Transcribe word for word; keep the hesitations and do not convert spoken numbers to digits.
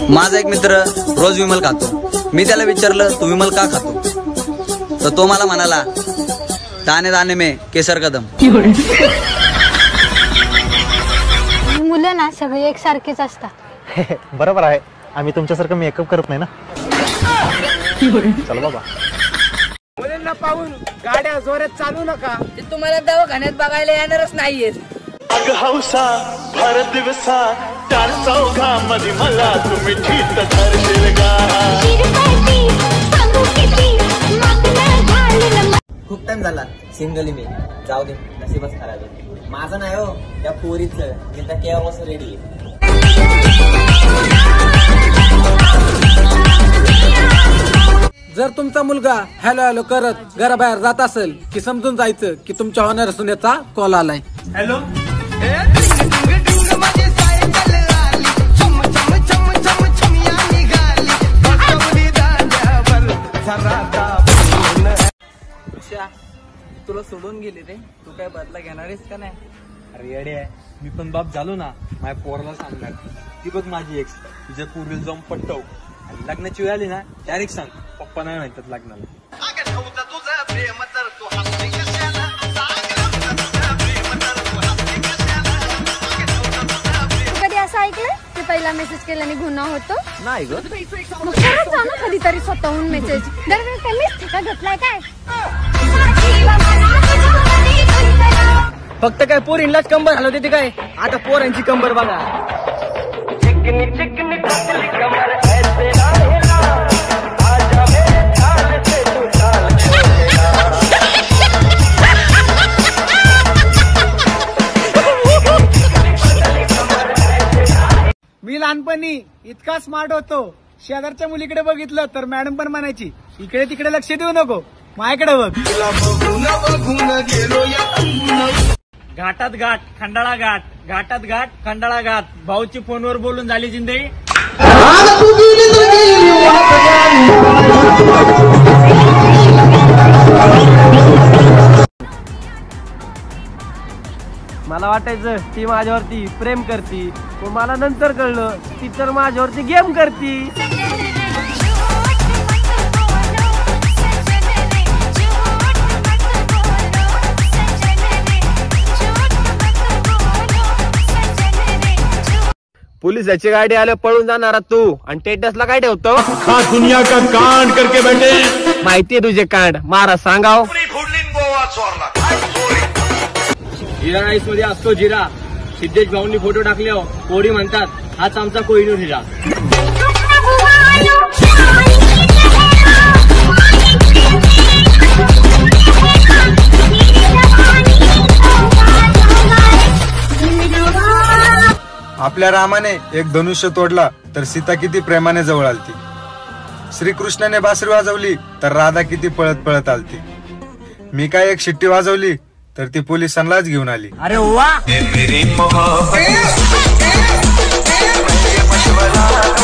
माझा एक मित्र रोज विमल खातो. मी त्याला विचारलं तू विमल का खातो, तर तो मला म्हणाला दाणे दाणे में केसर कदम. मुलं ना सगळे एकसारखेच असतात. बरोबर आहे, आम्ही तुमच्यासारखं मेकअप करत नाही ना. चल बाबा. मुलींना पाहून गाड्या जोरात चालू नका, ते तुम्हाला दवाखान्यात बघायला येणारच नाहीये. अग हौसा भर दिवसा चार चौघामध्ये मला तुम्ही ठीक धरशील का. खूप टाइम झाला सिंगली मी, जाऊ दे नशीबच खराब. माझं नाही हो, त्या पोरीचं. मी तर केव्हापासून रेडी आहे. जर तुमचा मुलगा हॅलो हॅलो करत घराबाहेर जात असेल की समजून जायचं की तुमच्या होणार सुनेचा कॉल आलाय. हॅलो. तुला सोडून गेली रे, तू काय बदला घेणारेस का नाही? अरे येडे आहे, मी पण बाप झालो ना, माझ्या पोराला सांगणार ती बघ माझी एक्स तुझ्या पूर्वीला जाऊन पटव, आणि लग्नाची वेळ आली ना डायरेक्ट सांग पप्पा नाही म्हणतात लग्नाला. कधी असं ऐकलं की पहिला मेसेज केल्याने गुन्हा होतो? नाही ग. मग खरंच जा ना कधीतरी स्वतःहून मेसेज. दरवेळेस काय मिस ठेका घेतलाय काय? फक्त काय पोरींलाच कंबर हलवते ते काय, आता पोरांची कंबर बघा. मी लहानपणी इतका स्मार्ट होतो, शेजारच्या मुलीकडे बघितलं तर मॅडम पण म्हणायची इकडे तिकडे लक्ष देऊ नको, माझ्याकडे बघ. घाटात घाट खंडाळा घाट, घाटात घाट खंडाळा घाट. भाऊची फोनवर बोलून झाली जिंदगी. मला वाटायचं ती माझ्यावरती प्रेम करती, पण मला नंतर कळलं ती तर माझ्यावरती गेम करती. पोलिसाची गाडी आलं पळून जाणारा तू, आणि टेटसला काय ठेवतो? दुनिया का कांड करके बैठे. माहितीये तुझे कांड, मारा सांगाव. जिरा राईस मध्ये असतो जिरा. सिद्धेश भाऊंनी फोटो टाकले हो, पोरी म्हणतात हाच आमचा कोहिनूर हिरा. आपल्या रामाने एक धनुष्य तोडला तर सीता किती प्रेमाने जवळ आलती. श्रीकृष्णाने बासरी वाजवली तर राधा किती पळत पळत आलती. मी काय एक शिट्टी वाजवली तर ती पोलिसांनाच घेऊन आली. अरे वा.